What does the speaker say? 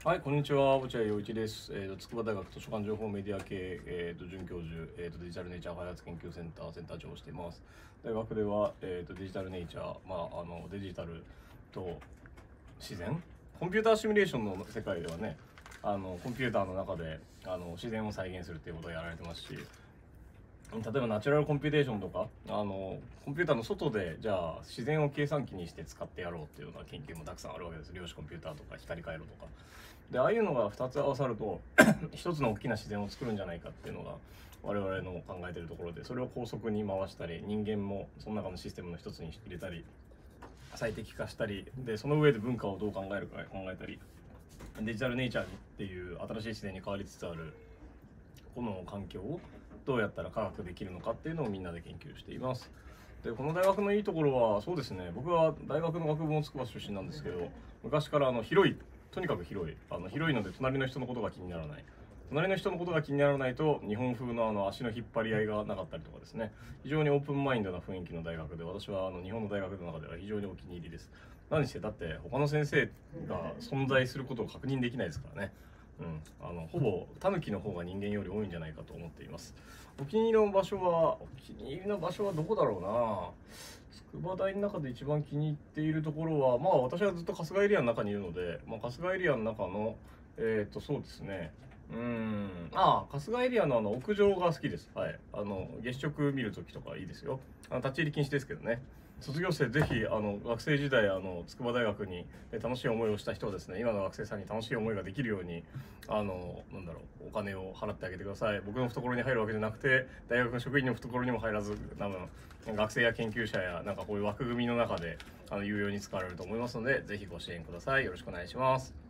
はい、こんにちは。落合陽一です。筑波大学図書館情報メディア系、准教授、デジタルネイチャー開発研究センターセンター長をしています。大学では、デジタルネイチャー、デジタルと自然、コンピューターシミュレーションの世界ではね、コンピューターの中で自然を再現するっていうことをやられてますし、例えばナチュラルコンピュテーションとかコンピューターの外でじゃあ自然を計算機にして使ってやろうっていうような研究もたくさんあるわけです。量子コンピューターとか光回路とかで、ああいうのが2つ合わさると一つの大きな自然を作るんじゃないかっていうのが我々の考えているところで、それを高速に回したり、人間もその中のシステムの一つに入れたり、最適化したりで、その上で文化をどう考えるか考えたり、デジタルネイチャーっていう新しい自然に変わりつつあるこの環境をどうやったら科学できるのかっていうのをみんなで研究しています。で、この大学のいいところは、そうですね、僕は大学の学部も筑波出身なんですけど、昔から広い、とにかく広い、広いので隣の人のことが気にならない。隣の人のことが気にならないと日本風の足の引っ張り合いがなかったりとかですね、非常にオープンマインドな雰囲気の大学で、私は日本の大学の中では非常にお気に入りです。何してだって他の先生が存在することを確認できないですからね。ほぼタヌキの方が人間より多いんじゃないかと思っています。お気に入りの場所はどこだろうな。筑波大の中で一番気に入っているところは、私はずっと春日エリアの中にいるので、春日エリアの中のそうですね。春日エリアの屋上が好きです。はい。月食見るときとかいいですよ。立ち入り禁止ですけどね。卒業生ぜひ学生時代筑波大学に楽しい思いをした人はですね、今の学生さんに楽しい思いができるようにお金を払ってあげてください。僕の懐に入るわけじゃなくて、大学の職員の懐にも入らず、多分学生や研究者やこういう枠組みの中で有用に使われると思いますので、ぜひご支援ください。よろしくお願いします。